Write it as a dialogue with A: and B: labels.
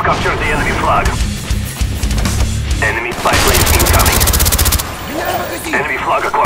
A: Capture the enemy flag. Enemy spy plane incoming. Enemy flag acquired.